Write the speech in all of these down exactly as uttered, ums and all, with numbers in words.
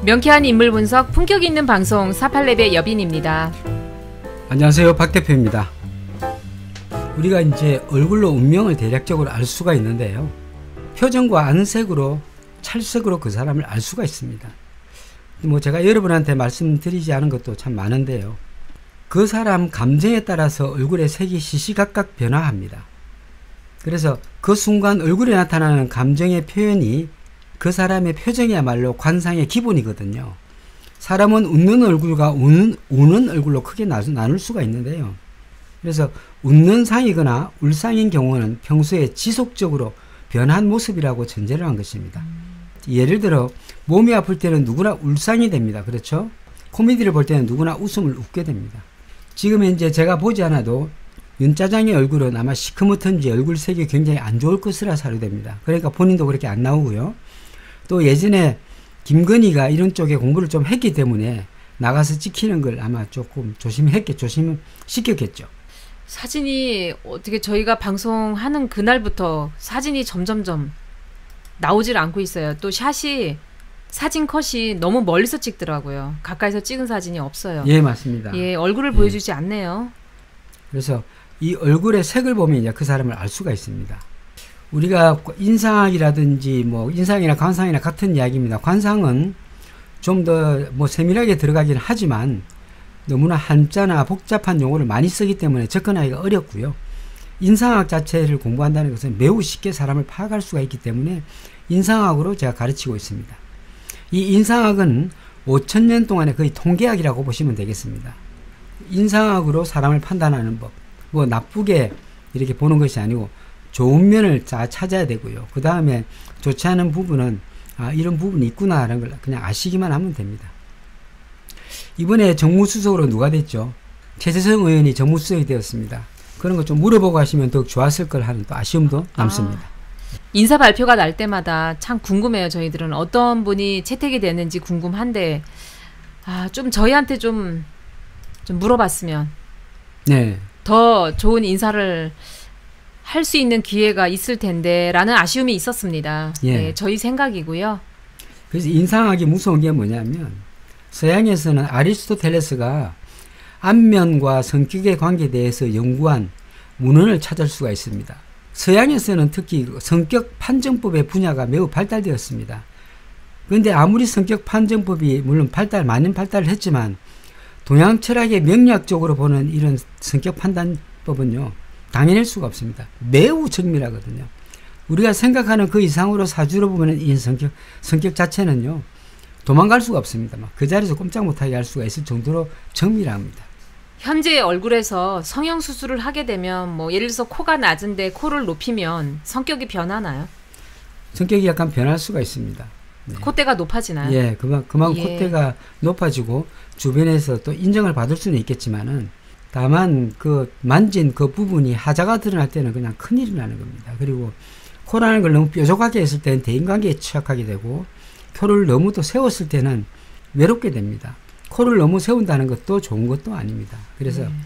명쾌한 인물 분석, 품격 있는 방송 사팔랩의 여빈입니다. 안녕하세요, 박 대표입니다. 우리가 이제 얼굴로 운명을 대략적으로 알 수가 있는데요, 표정과 안색으로, 찰색으로 그 사람을 알 수가 있습니다. 뭐 제가 여러분한테 말씀드리지 않은 것도 참 많은데요, 그 사람 감정에 따라서 얼굴의 색이 시시각각 변화합니다. 그래서 그 순간 얼굴에 나타나는 감정의 표현이 그 사람의 표정이야말로 관상의 기본이거든요. 사람은 웃는 얼굴과 우는, 우는 얼굴로 크게 나눌 수가 있는데요, 그래서 웃는 상이거나 울상인 경우는 평소에 지속적으로 변한 모습이라고 전제를 한 것입니다. 예를 들어 몸이 아플 때는 누구나 울상이 됩니다. 그렇죠? 코미디를 볼 때는 누구나 웃음을 웃게 됩니다. 지금 이제 제가 보지 않아도 윤짜장의 얼굴은 아마 시커멓든지 얼굴색이 굉장히 안 좋을 것이라 사료됩니다. 그러니까 본인도 그렇게 안 나오고요. 또 예전에 김건희가 이런 쪽에 공부를 좀 했기 때문에 나가서 찍히는 걸 아마 조금 조심했겠, 조심시켰겠죠. 사진이 어떻게 저희가 방송하는 그날부터 사진이 점점점 나오질 않고 있어요. 또 샷이, 사진 컷이 너무 멀리서 찍더라고요. 가까이서 찍은 사진이 없어요. 예, 맞습니다. 예, 얼굴을 예. 보여주지 않네요. 그래서 이 얼굴의 색을 보면 이제 그 사람을 알 수가 있습니다. 우리가 인상이라든지 뭐 인상이나 관상이나 같은 이야기입니다. 관상은 좀 더 뭐 세밀하게 들어가긴 하지만 너무나 한자나 복잡한 용어를 많이 쓰기 때문에 접근하기가 어렵고요. 인상학 자체를 공부한다는 것은 매우 쉽게 사람을 파악할 수가 있기 때문에 인상학으로 제가 가르치고 있습니다. 이 인상학은 오천 년 동안의 거의 통계학이라고 보시면 되겠습니다. 인상학으로 사람을 판단하는 법, 뭐 나쁘게 이렇게 보는 것이 아니고 좋은 면을 다 찾아야 되고요. 그 다음에 좋지 않은 부분은 아, 이런 부분이 있구나 라는 걸 그냥 아시기만 하면 됩니다. 이번에 정무수석으로 누가 됐죠? 최재성 의원이 정무수석이 되었습니다. 그런 거 좀 물어보고 하시면 더욱 좋았을 걸 하는 또 아쉬움도 남습니다. 아, 인사 발표가 날 때마다 참 궁금해요. 저희들은 어떤 분이 채택이 되는지 궁금한데 아, 좀 저희한테 좀, 좀 물어봤으면 네. 더 좋은 인사를 할 수 있는 기회가 있을 텐데 라는 아쉬움이 있었습니다. 예. 네, 저희 생각이고요. 그래서 인상학이 무서운 게 뭐냐면 서양에서는 아리스토텔레스가 안면과 성격의 관계에 대해서 연구한 문헌을 찾을 수가 있습니다. 서양에서는 특히 성격 판정법의 분야가 매우 발달되었습니다. 그런데 아무리 성격 판정법이 물론 발달, 많은 발달을 했지만 동양 철학의 명리학적으로 보는 이런 성격 판단법은요, 당연할 수가 없습니다. 매우 정밀하거든요. 우리가 생각하는 그 이상으로 사주로 보면 이 성격, 성격 자체는요, 도망갈 수가 없습니다. 막 그 자리에서 꼼짝 못하게 할 수가 있을 정도로 정밀합니다. 현재 얼굴에서 성형수술을 하게 되면 뭐 예를 들어서 코가 낮은데 코를 높이면 성격이 변하나요? 성격이 약간 변할 수가 있습니다. 네. 콧대가 높아지나요? 예, 그만, 그만 예. 콧대가 높아지고 주변에서 또 인정을 받을 수는 있겠지만은 다만 그 만진 그 부분이 하자가 드러날 때는 그냥 큰일이 나는 겁니다. 그리고 코라는 걸 너무 뾰족하게 했을 때는 대인관계에 취약하게 되고 코를 너무 또 세웠을 때는 외롭게 됩니다. 코를 너무 세운다는 것도 좋은 것도 아닙니다. 그래서 네.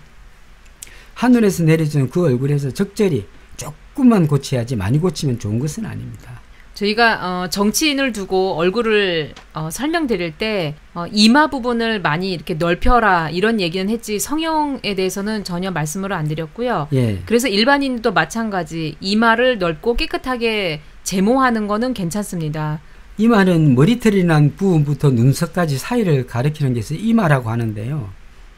하늘에서 내려주는 그 얼굴에서 적절히 조금만 고쳐야지 많이 고치면 좋은 것은 아닙니다. 저희가 어, 정치인을 두고 얼굴을 어, 설명드릴 때 어, 이마 부분을 많이 이렇게 넓혀라 이런 얘기는 했지 성형에 대해서는 전혀 말씀을 안 드렸고요. 예. 그래서 일반인도 마찬가지 이마를 넓고 깨끗하게 제모하는 거는 괜찮습니다. 이마는 머리털이 난 부분부터 눈썹까지 사이를 가리키는 게 있어요. 이마라고 하는데요,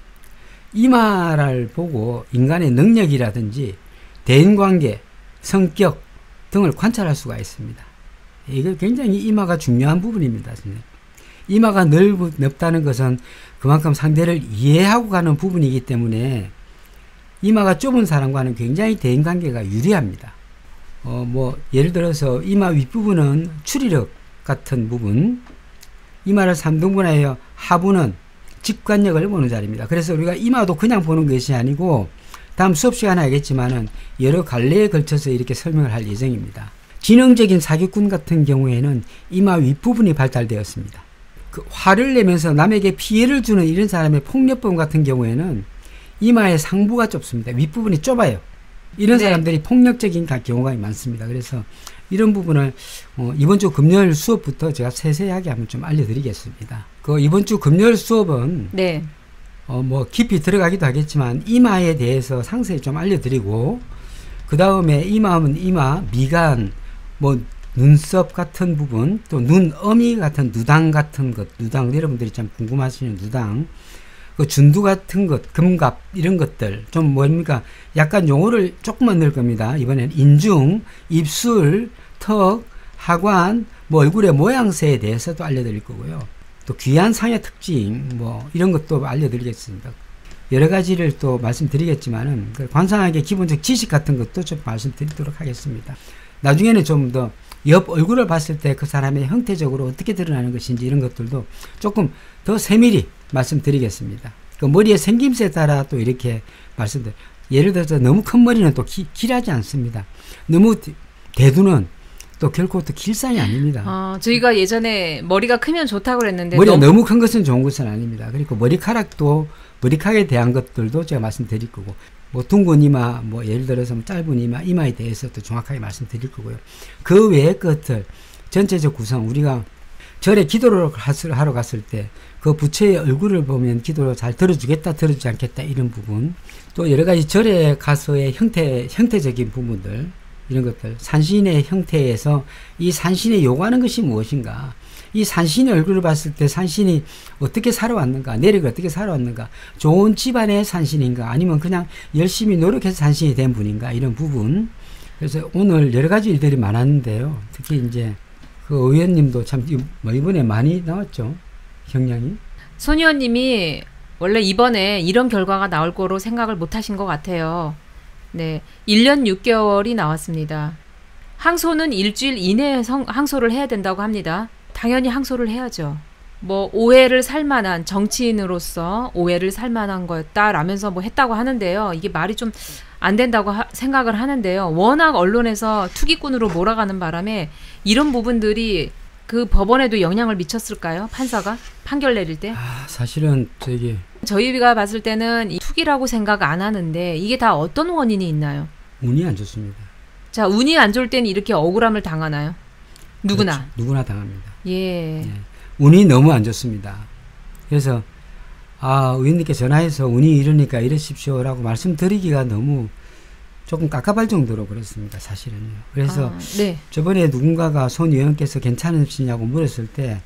이마를 보고 인간의 능력이라든지 대인관계, 성격 등을 관찰할 수가 있습니다. 이게 굉장히 이마가 중요한 부분입니다. 이마가 넓, 넓다는 것은 그만큼 상대를 이해하고 가는 부분이기 때문에 이마가 좁은 사람과는 굉장히 대인관계가 유리합니다. 어, 뭐 예를 들어서 이마 윗부분은 추리력 같은 부분, 이마를 삼 등분하여 하부는 직관력을 보는 자리입니다. 그래서 우리가 이마도 그냥 보는 것이 아니고 다음 수업 시간에 알겠지만은 여러 갈래에 걸쳐서 이렇게 설명을 할 예정입니다. 지능적인 사기꾼 같은 경우에는 이마 윗부분이 발달되었습니다. 그 화를 내면서 남에게 피해를 주는 이런 사람의 폭력범 같은 경우에는 이마의 상부가 좁습니다. 윗부분이 좁아요. 이런 네. 사람들이 폭력적인 경우가 많습니다. 그래서 이런 부분을 어, 이번 주 금요일 수업부터 제가 세세하게 한번 좀 알려드리겠습니다. 그 이번 주 금요일 수업은 네. 어, 뭐 깊이 들어가기도 하겠지만 이마에 대해서 상세히 좀 알려드리고 그 다음에 이마하면 이마, 미간, 뭐 눈썹 같은 부분, 또 눈어미 같은 누당 같은 것, 누당 여러분들이 참 궁금하시는 누당, 그 준두 같은 것, 금갑 이런 것들 좀 뭡니까? 약간 용어를 조금만 넣을 겁니다. 이번엔 인중, 입술, 턱, 하관, 뭐 얼굴의 모양새에 대해서도 알려드릴 거고요. 또 귀한 상의 특징 뭐 이런 것도 알려드리겠습니다. 여러 가지를 또 말씀드리겠지만은 관상학의 기본적 지식 같은 것도 좀 말씀드리도록 하겠습니다. 나중에는 좀 더 옆 얼굴을 봤을 때 그 사람의 형태적으로 어떻게 드러나는 것인지 이런 것들도 조금 더 세밀히 말씀드리겠습니다. 그 머리의 생김새에 따라 또 이렇게 말씀드려. 예를 들어서 너무 큰 머리는 또 기, 길하지 않습니다. 너무 대두는 또 결코 또 길상이 아닙니다. 아, 저희가 예전에 머리가 크면 좋다고 그랬는데 머리가 너무, 너무 큰 것은 좋은 것은 아닙니다. 그리고 머리카락도 머리카락에 대한 것들도 제가 말씀드릴 거고 뭐 둥근 이마, 뭐 예를 들어서 뭐 짧은 이마, 이마에 대해서도 정확하게 말씀드릴 거고요. 그 외의 것들 전체적 구성 우리가 절에 기도를 하러 갔을 때 그 부처의 얼굴을 보면 기도를 잘 들어주겠다 들어주지 않겠다 이런 부분 또 여러 가지 절에 가서의 형태, 형태적인 부분들 이런 것들 산신의 형태에서 이 산신에 요구하는 것이 무엇인가 이 산신의 얼굴을 봤을 때 산신이 어떻게 살아왔는가 내력을 어떻게 살아왔는가 좋은 집안의 산신인가 아니면 그냥 열심히 노력해서 산신이 된 분인가 이런 부분 그래서 오늘 여러 가지 일들이 많았는데요 특히 이제 그 의원님도 참 뭐 이번에 많이 나왔죠 경량이 손 의원님이 원래 이번에 이런 결과가 나올 거로 생각을 못 하신 것 같아요. 네, 일 년 육 개월이 나왔습니다. 항소는 일주일 이내에 성, 항소를 해야 된다고 합니다. 당연히 항소를 해야죠. 뭐 오해를 살 만한 정치인으로서 오해를 살 만한 거였다라면서 뭐 했다고 하는데요. 이게 말이 좀 안 된다고 하, 생각을 하는데요. 워낙 언론에서 투기꾼으로 몰아가는 바람에 이런 부분들이 그 법원에도 영향을 미쳤을까요? 판사가 판결 내릴 때? 아, 사실은 저기 저희가 봤을 때는 이 투기라고 생각 안 하는데 이게 다 어떤 원인이 있나요? 운이 안 좋습니다. 자, 운이 안 좋을 때는 이렇게 억울함을 당하나요? 누구나. 그렇죠. 누구나 당합니다. 예. 예. 운이 너무 안 좋습니다. 그래서 아 의원님께 전화해서 운이 이러니까 이러십시오라고 말씀드리기가 너무 조금 깝깝할 정도로 그렇습니다. 사실은요. 그래서 아, 네. 저번에 누군가가 손 의원께서 괜찮으시냐고 물었을 때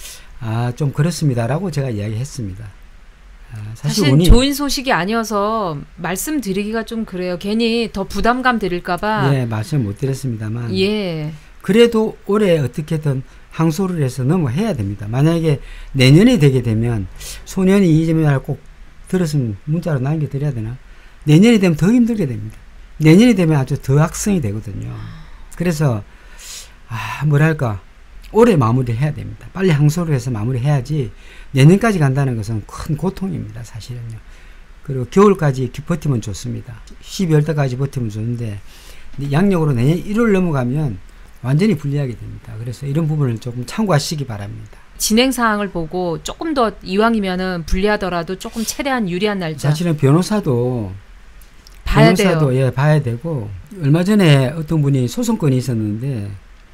아, 좀 그렇습니다라고 제가 이야기했습니다. 아, 사실, 사실 운이 좋은 소식이 아니어서 말씀드리기가 좀 그래요. 괜히 더 부담감 드릴까봐. 예, 말씀 못 드렸습니다만. 예. 그래도 올해 어떻게든 항소를 해서 넘어해야 됩니다. 만약에 내년에 되게 되면 소년이 이 점을 꼭 들었으면 문자로 남겨드려야 되나? 내년이 되면 더 힘들게 됩니다. 내년이 되면 아주 더 악성이 되거든요. 그래서 아 뭐랄까 올해 마무리를 해야 됩니다. 빨리 항소를 해서 마무리해야지 내년까지 간다는 것은 큰 고통입니다. 사실은요. 그리고 겨울까지 버티면 좋습니다. 십이월 달까지 버티면 좋은데 양력으로 내년 일월 넘어가면 완전히 불리하게 됩니다. 그래서 이런 부분을 조금 참고하시기 바랍니다. 진행 사항을 보고 조금 더 이왕이면은 불리하더라도 조금 최대한 유리한 날짜. 사실은 변호사도 봐야 변호사도 돼요. 예, 봐야 되고 얼마 전에 어떤 분이 소송건이 있었는데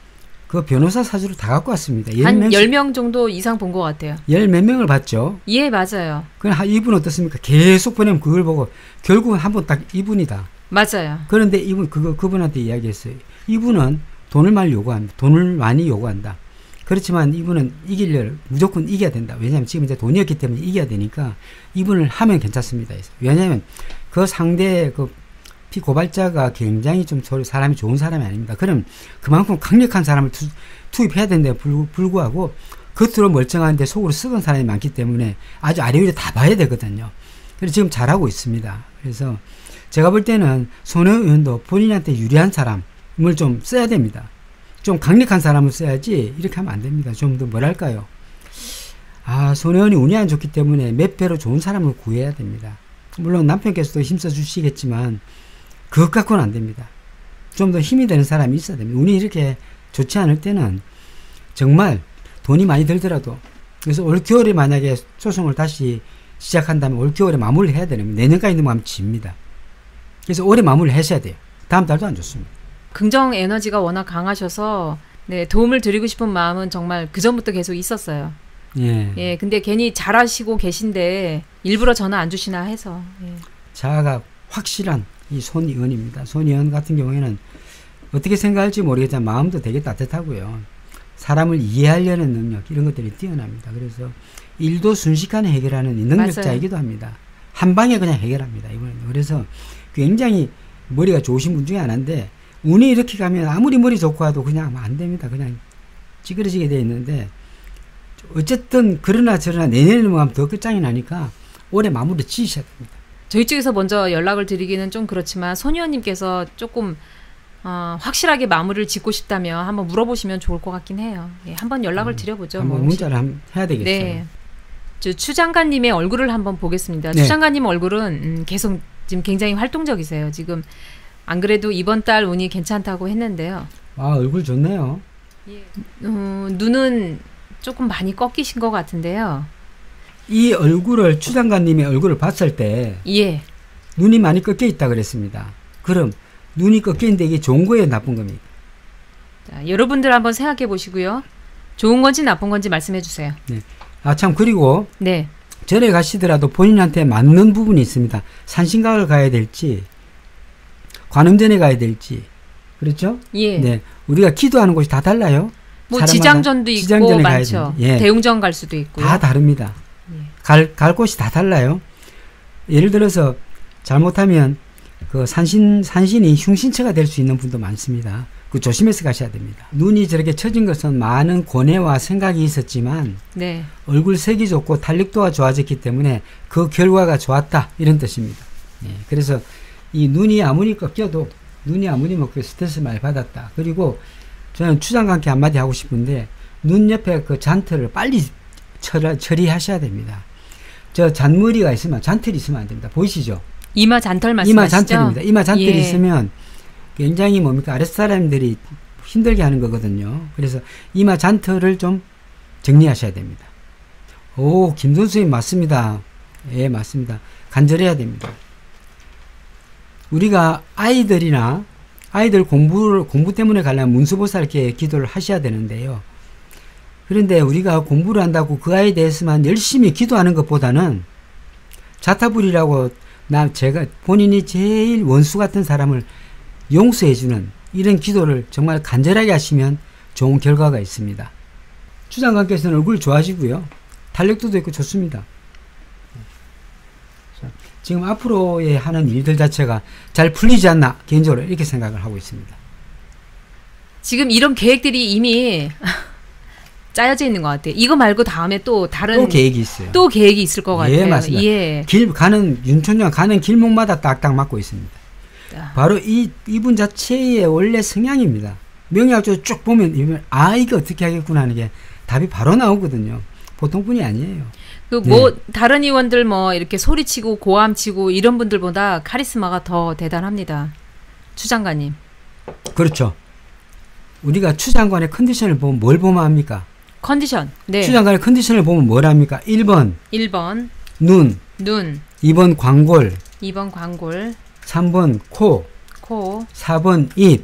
그 변호사 사주를 다 갖고 왔습니다. 한 열 명 정도 이상 본 것 같아요. 열 몇 명을 봤죠. 예, 맞아요. 그럼 이분 어떻습니까? 계속 보내면 그걸 보고 결국은 한 번 딱 이분이다. 맞아요. 그런데 이분 그거 그분한테 이야기했어요. 이분은 돈을 많이 요구합니다. 돈을 많이 요구한다. 그렇지만 이분은 이기려 무조건 이겨야 된다. 왜냐하면 지금 이제 돈이 없기 때문에 이겨야 되니까 이분을 하면 괜찮습니다. 왜냐하면 그 상대 그 피고발자가 굉장히 좀 사람이 좋은 사람이 아닙니다. 그럼 그만큼 강력한 사람을 투, 투입해야 된다에 불구하고 겉으로 멀쩡한데 속으로 썩은 사람이 많기 때문에 아주 아래위를 다 봐야 되거든요. 그래서 지금 잘하고 있습니다. 그래서 제가 볼 때는 손혜원 의원도 본인한테 유리한 사람을 좀 써야 됩니다. 좀 강력한 사람을 써야지 이렇게 하면 안 됩니다. 좀 더 뭐랄까요. 아, 손혜원이 운이 안 좋기 때문에 몇 배로 좋은 사람을 구해야 됩니다. 물론 남편께서도 힘써 주시겠지만 그것 갖고는 안 됩니다. 좀 더 힘이 되는 사람이 있어야 됩니다. 운이 이렇게 좋지 않을 때는 정말 돈이 많이 들더라도 그래서 올 겨울에 만약에 소송을 다시 시작한다면 올 겨울에 마무리를 해야 되는 내년까지 넘어가면 집니다. 그래서 올해 마무리를 하셔야 돼요. 다음 달도 안 좋습니다. 긍정 에너지가 워낙 강하셔서 네, 도움을 드리고 싶은 마음은 정말 그 전부터 계속 있었어요. 예. 예, 근데 괜히 잘하시고 계신데 일부러 전화 안 주시나 해서. 예. 자아가 확실한 이 손의원입니다. 손의원 같은 경우에는 어떻게 생각할지 모르겠지만 마음도 되게 따뜻하고요. 사람을 이해하려는 능력 이런 것들이 뛰어납니다. 그래서 일도 순식간에 해결하는 이 능력자이기도 합니다. 한 방에 그냥 해결합니다. 이번에. 그래서 굉장히 머리가 좋으신 분 중에 하나인데 운이 이렇게 가면 아무리 머리 좋고 해도 그냥 안 됩니다. 그냥 찌그러지게 돼 있는데 어쨌든 그러나 저러나 내년에 가면 더 끝장이 나니까 올해 마무리 지으셔야 됩니다. 저희 쪽에서 먼저 연락을 드리기는 좀 그렇지만 손의원님께서 조금 어, 확실하게 마무리를 짓고 싶다면 한번 물어보시면 좋을 것 같긴 해요. 예, 한번 연락을 음, 드려보죠. 한번 뭐 문자를 한번 해야 되겠어요. 네. 저 추장관님의 얼굴을 한번 보겠습니다. 네. 추장관님 얼굴은 음, 계속 지금 굉장히 활동적이세요. 지금 안 그래도 이번 달 운이 괜찮다고 했는데요. 아, 얼굴 좋네요. 예. 어, 눈은 조금 많이 꺾이신 것 같은데요. 이 얼굴을 추장관님의 얼굴을 봤을 때 예. 눈이 많이 꺾여 있다 그랬습니다. 그럼 눈이 꺾여 있는데 이게 좋은 거예요, 나쁜 겁니까? 자, 여러분들 한번 생각해 보시고요. 좋은 건지 나쁜 건지 말씀해 주세요. 네. 아, 참, 그리고 네. 절에 가시더라도 본인한테 맞는 부분이 있습니다. 산신각을 가야 될지, 관음전에 가야 될지, 그렇죠? 예. 네. 우리가 기도하는 곳이 다 달라요. 뭐 사람마다 지장전도 있고 지장전에 가야 많죠. 되는데, 예. 대웅전 갈 수도 있고요. 다 다릅니다. 예. 갈, 갈 곳이 다 달라요. 예를 들어서 잘못하면 그 산신, 산신이 흉신처가 될 수 있는 분도 많습니다. 그 조심해서 가셔야 됩니다. 눈이 저렇게 처진 것은 많은 고뇌와 생각이 있었지만 네. 얼굴 색이 좋고 탄력도가 좋아졌기 때문에 그 결과가 좋았다 이런 뜻입니다. 예, 그래서 이 눈이 아무리 꺾여도 눈이 아무리 먹고 스트레스 많이 받았다. 그리고 저는 추장관께 한마디 하고 싶은데 눈 옆에 그 잔털을 빨리 처리, 처리하셔야 됩니다. 저 잔머리가 있으면 잔털이 있으면 안 됩니다. 보이시죠? 이마 잔털 말씀하시죠? 이마 잔털입니다. 이마 잔털이 예. 있으면 굉장히 뭡니까 아랫사람들이 힘들게 하는 거거든요. 그래서 이마 잔털을 좀 정리하셔야 됩니다. 오, 김돈 선생님 맞습니다. 예, 맞습니다. 간절해야 됩니다. 우리가 아이들이나 아이들 공부를 공부 때문에 가려면 문수보살께 기도를 하셔야 되는데요. 그런데 우리가 공부를 한다고 그 아이에 대해서만 열심히 기도하는 것보다는 자타불이라고 나 제가 본인이 제일 원수 같은 사람을 용서해주는 이런 기도를 정말 간절하게 하시면 좋은 결과가 있습니다. 추장관께서는 얼굴 좋아지고요. 탄력도도 있고 좋습니다. 자, 지금 앞으로의 하는 일들 자체가 잘 풀리지 않나 개인적으로 이렇게 생각을 하고 있습니다. 지금 이런 계획들이 이미 짜여져 있는 것 같아요. 이거 말고 다음에 또 다른 또 계획이 있어요. 또 계획이 있을 것 같아요. 예, 맞습니다. 예. 길 가는 윤촌장 가는 길목마다 딱딱 맞고 있습니다. 바로 이 이분 자체의 원래 성향입니다. 명리학적으로 쭉 보면 아 이게 어떻게 하겠구나 하는 게 답이 바로 나오거든요. 보통 분이 아니에요. 그 뭐 네. 다른 의원들 뭐 이렇게 소리치고 고함치고 이런 분들보다 카리스마가 더 대단합니다. 추장관님. 그렇죠. 우리가 추장관의 컨디션을 보면 뭘 보면 합니까? 컨디션. 네. 추장관의 컨디션을 보면 뭘 합니까? 일 번 일 번 눈, 눈, 이 번 광골, 이 번 광골, 삼 번 코, 코, 사 번 입,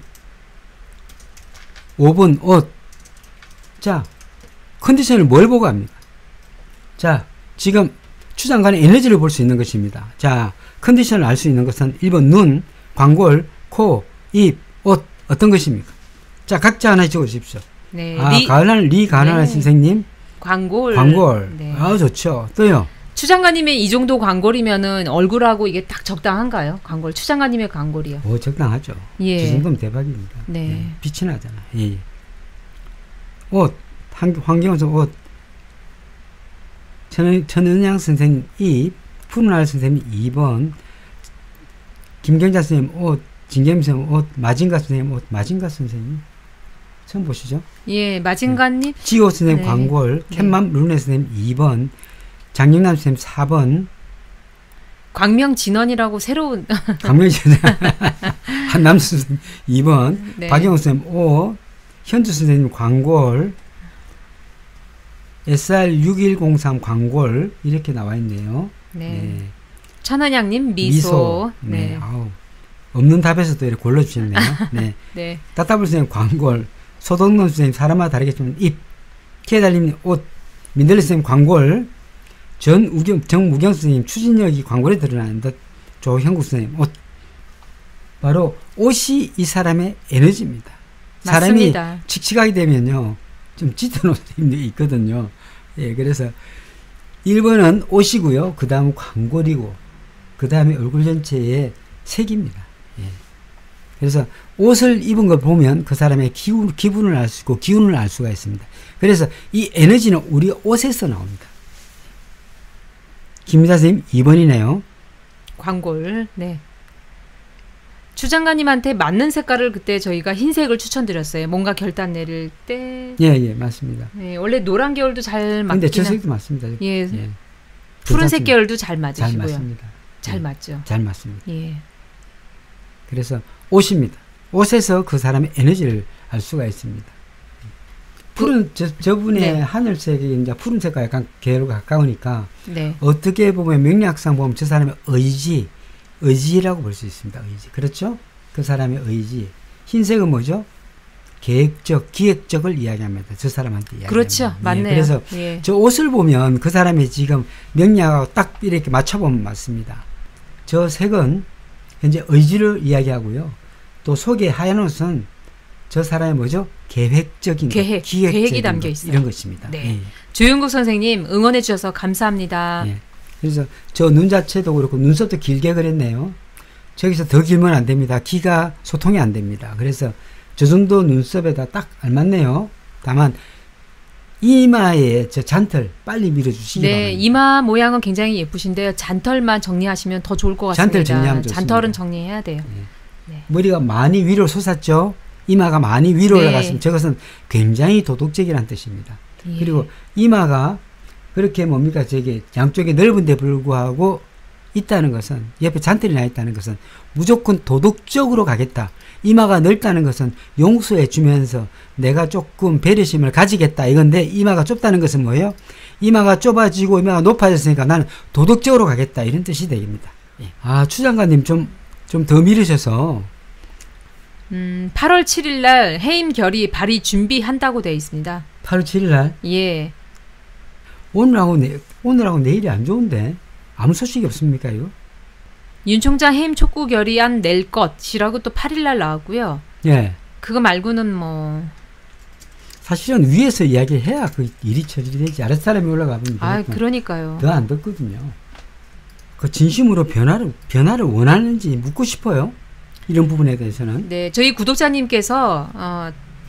오 번 옷. 자, 컨디션을 뭘 보고 합니까? 자, 지금 추장관의 에너지를 볼 수 있는 것입니다. 자, 컨디션을 알 수 있는 것은 일 번 눈, 광골, 코, 입, 옷. 어떤 것입니까? 자, 각자 하나 적어 주십시오. 네. 아, 리, 가을날 리 가나나 네. 선생님. 광골. 광골. 네. 아, 좋죠. 또요. 추장관님의 이 정도 광골이면은 얼굴하고 이게 딱 적당한가요? 광골. 추장관님의 광골이요. 오, 적당하죠. 예. 저 정도면 대박입니다. 네. 예, 빛이 나잖아. 예. 예. 옷, 환, 환경에서 옷. 천, 천은양 선생님 입, 푸른알 선생님 이 번, 김경자 선생님 옷, 진겸 선생님 옷, 마진가 선생님 옷, 마진가 선생님. 처음 보시죠? 예, 마진관님. 지호 선생님 네. 광골, 네. 캔맘 루네 선생님 이 번, 장영남 선생님 사 번, 광명진원이라고 새로운. 강명희 선생님, 한남수 선생님 이 번, 네. 박영호 선생님 오, 현주 선생님 광골, 에스알 육일공삼 광골, 이렇게 나와 있네요. 네. 네. 천은양님 미소. 미소. 네. 네. 아우. 없는 답에서도 이렇게 골라주셨네요. 네. 네. 따따블 선생님 광골, 소동론 선생님 사람마다 다르겠지만 입, 키에달님 옷, 민들레 선생님 광골, 전우경, 정무경 선생님 추진력이 광골에 드러나는 듯, 조형국 선생님 옷. 바로 옷이 이 사람의 에너지입니다. 사람이 맞습니다. 칙칙하게 되면요, 좀 짙은 옷을 입는 게 있거든요. 예, 그래서 일 번은 옷이고요. 그 다음은 광골이고, 그 다음에 얼굴 전체의 색입니다. 예. 그래서 옷을 입은 걸 보면 그 사람의 기운, 기분을 알 수 있고 기운을 알 수가 있습니다. 그래서 이 에너지는 우리 옷에서 나옵니다. 김미자 선생님 이 번이네요. 광골. 네. 추장관님한테 맞는 색깔을 그때 저희가 흰색을 추천드렸어요. 뭔가 결단 내릴 때. 예, 예, 맞습니다. 네, 원래 노란 계열도 잘 맞긴. 근데 저 색도 맞습니다. 예. 예. 푸른색 계열도 잘 맞으시고요. 잘 맞습니다. 잘 예, 맞죠. 잘 맞습니다. 예. 그래서 옷입니다. 옷에서 그 사람의 에너지를 알 수가 있습니다. 푸른 저, 저분의 네. 하늘색이 이제 푸른색과 약간 계열과 가까우니까 네. 어떻게 보면 명리학상 보면 저 사람의 의지, 의지라고 볼 수 있습니다. 의지. 그렇죠? 그 사람의 의지. 흰색은 뭐죠? 계획적, 기획적을 이야기합니다. 저 사람한테 이야기합니다. 그렇죠. 맞네요. 예, 그래서 예. 저 옷을 보면 그 사람이 지금 명리학하고 딱 이렇게 맞춰보면 맞습니다. 저 색은 현재 의지를 이야기하고요. 또 속에 하얀 옷은 저 사람의 뭐죠? 계획적인 계획, 것, 기획적인 계획이 담겨 것, 있어요. 이런 것입니다. 네. 예. 조윤국 선생님 응원해 주셔서 감사합니다. 예. 그래서 저 눈 자체도 그렇고 눈썹도 길게 그렸네요. 저기서 더 길면 안 됩니다. 키가 소통이 안 됩니다. 그래서 저 정도 눈썹에다 딱 알맞네요. 다만 이마에 저 잔털 빨리 밀어주시기 네, 바랍니다. 이마 모양은 굉장히 예쁘신데요. 잔털만 정리하시면 더 좋을 것 같습니다. 잔털 정리하면 좋습니다. 잔털은 정리해야 돼요. 예. 네. 머리가 많이 위로 솟았죠. 이마가 많이 위로 네. 올라갔으면 저것은 굉장히 도덕적이라는 뜻입니다. 예. 그리고 이마가 그렇게 뭡니까 저게 양쪽에 넓은데 불구하고 있다는 것은 옆에 잔털이 나 있다는 것은 무조건 도덕적으로 가겠다. 이마가 넓다는 것은 용서해 주면서 내가 조금 배려심을 가지겠다 이건데 이마가 좁다는 것은 뭐예요? 이마가 좁아지고 이마가 높아졌으니까 나는 도덕적으로 가겠다 이런 뜻이 되겠습니다. 예. 아 추장관님 좀 좀 더 미루셔서 음, 팔월 칠일 날 해임 결의 발의 준비한다고 되어 있습니다. 팔월 칠일 날 예. 오늘하고 내, 오늘하고 내일이 안 좋은데 아무 소식이 없습니까 이거? 윤 총장 해임 촉구 결의안 낼 것이라고 또 팔일 날 나왔고요. 예. 그거 말고는 뭐 사실은 위에서 이야기해야 그 일이 처리되지. 아랫사람이 올라가면 아, 그러니까요. 더 안 듣거든요. 그 진심으로 변화를 변화를 원하는지 묻고 싶어요. 이런 부분에 대해서는. 네, 저희 구독자님께서 어,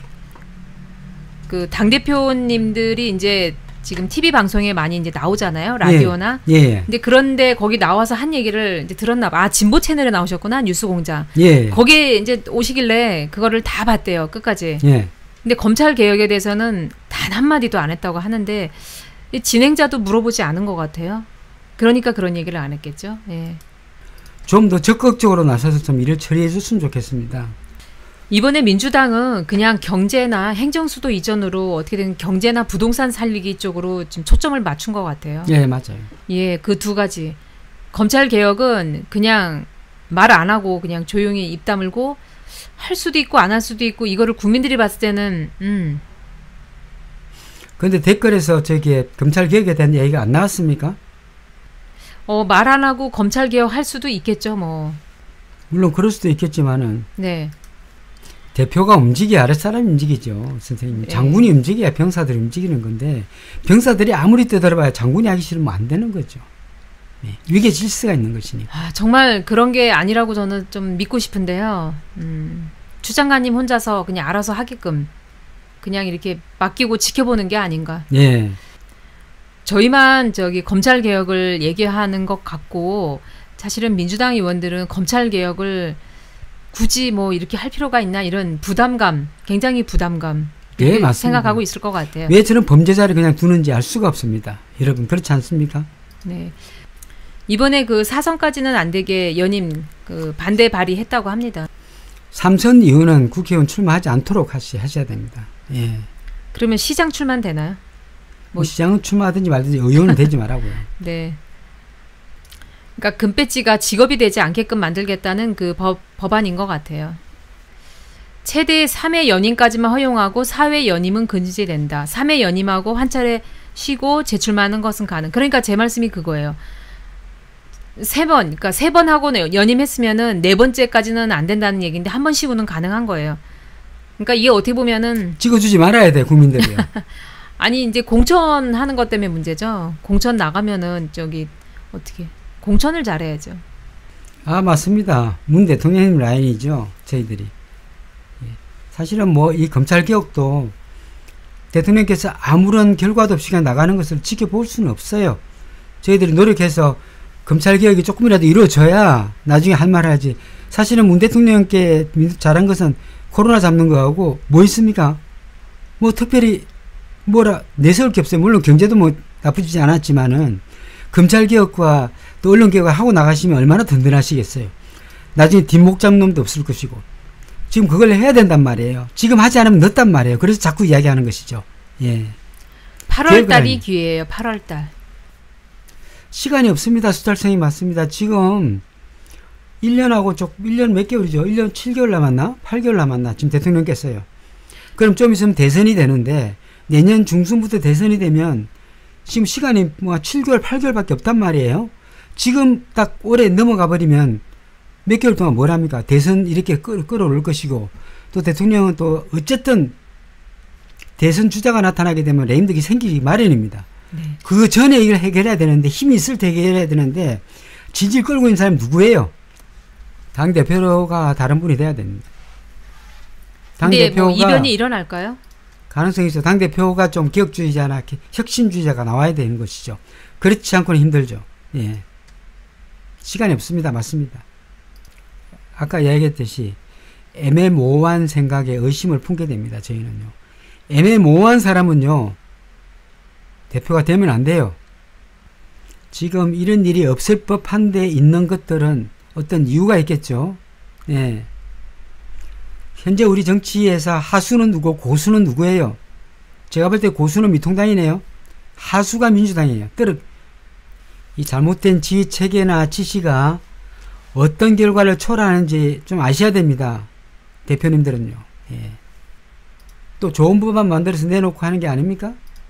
그 당 대표님들이 이제 지금 티비 방송에 많이 이제 나오잖아요. 라디오나. 예. 예. 근데 그런데 거기 나와서 한 얘기를 이제 들었나 봐. 아, 진보 채널에 나오셨구나. 뉴스공장. 예. 거기에 이제 오시길래 그거를 다 봤대요. 끝까지. 예. 근데 검찰 개혁에 대해서는 단 한마디도 안 했다고 하는데 이 진행자도 물어보지 않은 것 같아요. 그러니까 그런 얘기를 안 했겠죠. 예. 좀 더 적극적으로 나서서 좀 일을 처리해 줬으면 좋겠습니다. 이번에 민주당은 그냥 경제나 행정수도 이전으로 어떻게든 경제나 부동산 살리기 쪽으로 좀 초점을 맞춘 것 같아요. 예, 맞아요. 예, 그 두 가지. 검찰 개혁은 그냥 말 안 하고 그냥 조용히 입 다물고 할 수도 있고 안 할 수도 있고 이거를 국민들이 봤을 때는 음. 근데 댓글에서 저기 검찰 개혁에 대한 얘기가 안 나왔습니까? 어, 말 안 하고 검찰 개혁 할 수도 있겠죠, 뭐. 물론 그럴 수도 있겠지만은 네. 대표가 움직여야 아랫사람이 움직이죠. 선생님. 네. 장군이 움직여야 병사들이 움직이는 건데 병사들이 아무리 떠들어봐야 장군이 하기 싫으면 안 되는 거죠. 네. 위계 질서가 있는 것이니까. 아, 정말 그런 게 아니라고 저는 좀 믿고 싶은데요. 음, 추장관님 혼자서 그냥 알아서 하게끔 그냥 이렇게 맡기고 지켜보는 게 아닌가. 예. 저희만 저기 검찰 개혁을 얘기하는 것 같고 사실은 민주당 의원들은 검찰 개혁을 굳이 뭐 이렇게 할 필요가 있나 이런 부담감, 굉장히 부담감 예, 맞습니다. 생각하고 있을 것 같아요. 왜 저는 범죄자를 그냥 두는지 알 수가 없습니다. 여러분 그렇지 않습니까? 네. 이번에 그 사선까지는 안 되게 연임 그 반대 발의했다고 합니다. 삼선 이후는 국회의원 출마하지 않도록 하시, 하셔야 됩니다. 예. 그러면 시장 출마는 되나요? 뭐 시장은 출마하든지 말든지 의원은 되지 말라고요. 네. 그러니까 금배지가 직업이 되지 않게끔 만들겠다는 그 법, 법안인 것 같아요. 최대 삼 회 연임까지만 허용하고 사 회 연임은 금지된다. 삼 회 연임하고 한 차례 쉬고 제출하는 것은 가능. 그러니까 제 말씀이 그거예요. 세 번, 그러니까 세 번 하고 연임했으면은 네 번째까지는 안 된다는 얘기인데 한 번 쉬고는 가능한 거예요. 그러니까 이게 어떻게 보면은 찍어주지 말아야 돼 국민들이요. 아니 이제 공천하는 것 때문에 문제죠. 공천 나가면은 저기 어떻게 공천을 잘해야죠. 아 맞습니다. 문 대통령님 라인이죠. 저희들이. 예. 사실은 뭐 이 검찰개혁도 대통령께서 아무런 결과도 없이 그냥 나가는 것을 지켜볼 수는 없어요. 저희들이 노력해서 검찰개혁이 조금이라도 이루어져야 나중에 할 말 하지. 사실은 문 대통령께 잘한 것은 코로나 잡는 거하고 뭐 있습니까? 뭐 특별히 뭐라 내세울 게 없어요. 물론 경제도 뭐 나쁘지 않았지만은 검찰개혁과 또 언론개혁을 하고 나가시면 얼마나 든든하시겠어요. 나중에 뒷목 잡는 놈도 없을 것이고. 지금 그걸 해야 된단 말이에요. 지금 하지 않으면 늦단 말이에요. 그래서 자꾸 이야기하는 것이죠. 예. 팔월 달이 기회예요. 팔월 달. 시간이 없습니다. 수달성이 맞습니다. 지금 일 년하고 쪽 일 년 몇 개월이죠? 일 년 칠 개월 남았나? 팔 개월 남았나? 지금 대통령께서요. 그럼 좀 있으면 대선이 되는데 내년 중순부터 대선이 되면 지금 시간이 뭐 칠 개월, 팔 개월밖에 없단 말이에요. 지금 딱 올해 넘어가 버리면 몇 개월 동안 뭘 합니까? 대선 이렇게 끌, 끌어올 것이고 또 대통령은 또 어쨌든 대선 주자가 나타나게 되면 레임덕이 생기기 마련입니다. 네. 그 전에 이걸 해결해야 되는데 힘이 있을 때 해결해야 되는데 질질 끌고 있는 사람이 누구예요? 당대표가 다른 분이 돼야 됩니다. 당대표가 뭐 이변이 일어날까요? 가능성이 있어. 당대표가 좀 개혁주의자나 혁신주의자가 나와야 되는 것이죠. 그렇지 않고는 힘들죠. 예. 시간이 없습니다. 맞습니다. 아까 이야기했듯이 애매모호한 생각에 의심을 품게 됩니다. 저희는요. 애매모호한 사람은요. 대표가 되면 안 돼요. 지금 이런 일이 없을 법한데 있는 것들은 어떤 이유가 있겠죠. 예. 현재 우리 정치에서 하수는 누구, 고수는 누구예요? 제가 볼 때 고수는 미통당이네요. 하수가 민주당이에요. tức 이 잘못된 지휘 체계나 지시가 어떤 결과를 초래하는지 좀 아셔야 됩니다. 대표님들은요. 예. 또 좋은 법안 만들어서 내놓고 하는 게 아닙니까?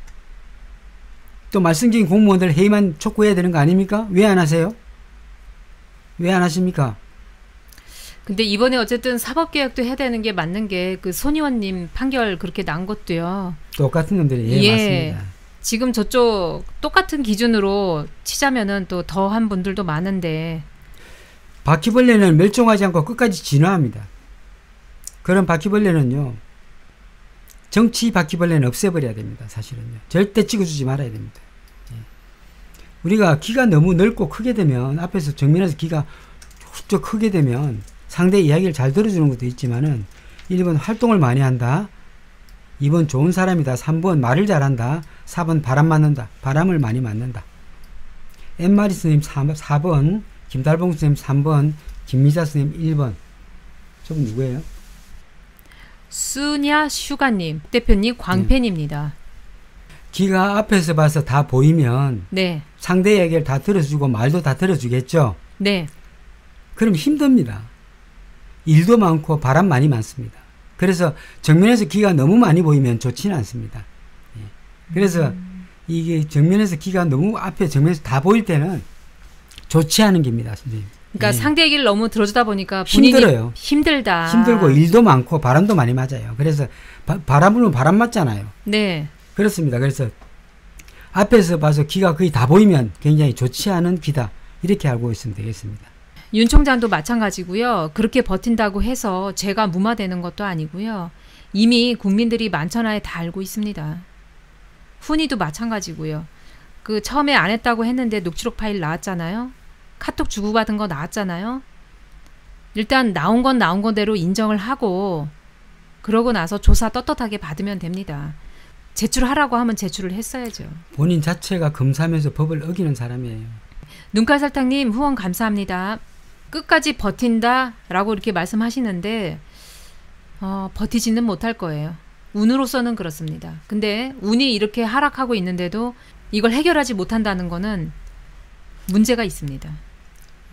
또 말썽적인 공무원들 회의만 촉구해야 되는 거 아닙니까? 왜 안 하세요? 왜 안 하십니까? 근데 이번에 어쨌든 사법개혁도 해야 되는 게 맞는 게 그 손의원님 판결 그렇게 난 것도요. 똑같은 놈들이 예, 예. 맞습니다. 지금 저쪽 똑같은 기준으로 치자면은 또 더한 분들도 많은데 바퀴벌레는 멸종하지 않고 끝까지 진화합니다. 그런 바퀴벌레는요. 정치 바퀴벌레는 없애버려야 됩니다. 사실은요. 절대 찍어주지 말아야 됩니다. 예. 우리가 귀가 너무 넓고 크게 되면 앞에서 정면에서 귀가 훌쩍 크게 되면 상대 이야기를 잘 들어주는 것도 있지만은 일 번 활동을 많이 한다. 이 번 좋은 사람이다. 삼 번 말을 잘한다. 사 번 바람 맞는다. 바람을 많이 맞는다. 엠마리 스님 사 번, 김달봉 스님 삼 번, 김미자 스님 일 번. 저분 누구예요? 수냐 슈가님 대표님 광팬입니다. 귀가 앞에서 봐서 다 보이면 네. 상대 얘기를 다 들어주고 말도 다 들어주겠죠. 네. 그럼 힘듭니다. 일도 많고 바람 많이 많습니다. 그래서 정면에서 귀가 너무 많이 보이면 좋지는 않습니다. 예. 그래서 음. 이게 정면에서 귀가 너무 앞에 정면에서 다 보일 때는 좋지 않은 겁니다. 선생님. 그러니까 예. 상대 얘기를 너무 들어주다 보니까 본인이 힘들어요. 힘들다. 힘들고 일도 많고 바람도 많이 맞아요. 그래서 바, 바람 불면 바람 맞잖아요. 네. 그렇습니다. 그래서 앞에서 봐서 귀가 거의 다 보이면 굉장히 좋지 않은 귀다. 이렇게 알고 있으면 되겠습니다. 윤 총장도 마찬가지고요. 그렇게 버틴다고 해서 죄가 무마되는 것도 아니고요. 이미 국민들이 만천하에 다 알고 있습니다. 훈이도 마찬가지고요. 그 처음에 안 했다고 했는데 녹취록 파일 나왔잖아요. 카톡 주고받은 거 나왔잖아요. 일단 나온 건 나온 거대로 인정을 하고 그러고 나서 조사 떳떳하게 받으면 됩니다. 제출하라고 하면 제출을 했어야죠. 본인 자체가 검사하면서 법을 어기는 사람이에요. 눈깔설탕님 후원 감사합니다. 끝까지 버틴다 라고 이렇게 말씀하시는데 어, 버티지는 못할 거예요. 운으로서는 그렇습니다. 근데 운이 이렇게 하락하고 있는데도 이걸 해결하지 못한다는 거는 문제가 있습니다.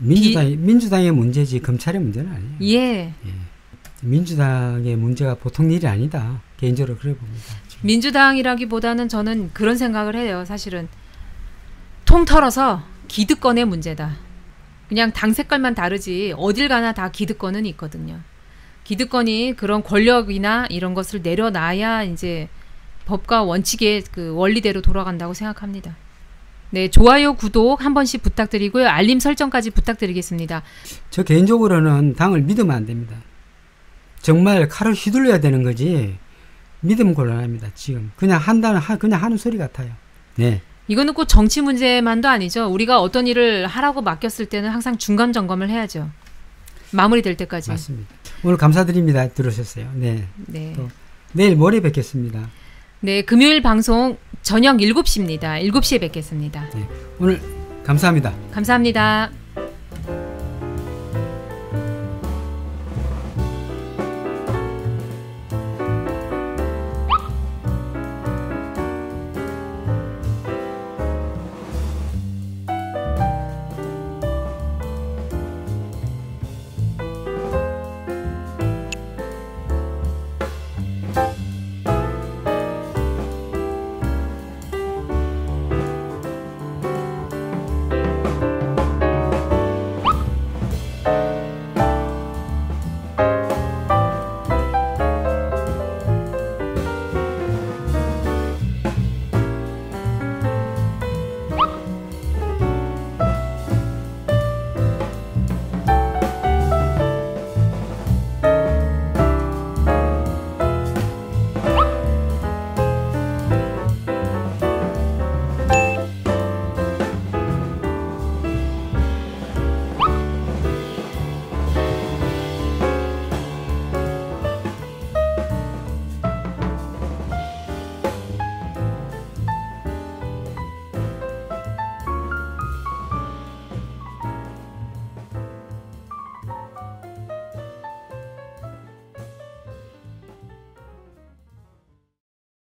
민주당 민주당의 문제지 검찰의 문제는 아니에요. 예. 예. 민주당의 문제가 보통 일이 아니다. 개인적으로 그래 봅니다. 지금. 민주당이라기보다는 저는 그런 생각을 해요. 사실은 통털어서 기득권의 문제다. 그냥 당 색깔만 다르지 어딜 가나 다 기득권은 있거든요. 기득권이 그런 권력이나 이런 것을 내려놔야 이제 법과 원칙의 그 원리대로 돌아간다고 생각합니다. 네, 좋아요, 구독 한 번씩 부탁드리고요. 알림 설정까지 부탁드리겠습니다. 저 개인적으로는 당을 믿으면 안 됩니다. 정말 칼을 휘둘러야 되는 거지 믿으면 곤란합니다. 지금 그냥 한다는 그냥 하는 소리 같아요. 네. 이거는 꼭 정치 문제만도 아니죠. 우리가 어떤 일을 하라고 맡겼을 때는 항상 중간 점검을 해야죠. 마무리될 때까지. 맞습니다. 오늘 감사드립니다. 들으셨어요. 네. 네. 또 내일 모레 뵙겠습니다. 네, 금요일 방송 저녁 일곱 시입니다. 일곱 시에 뵙겠습니다. 네. 오늘 감사합니다. 감사합니다.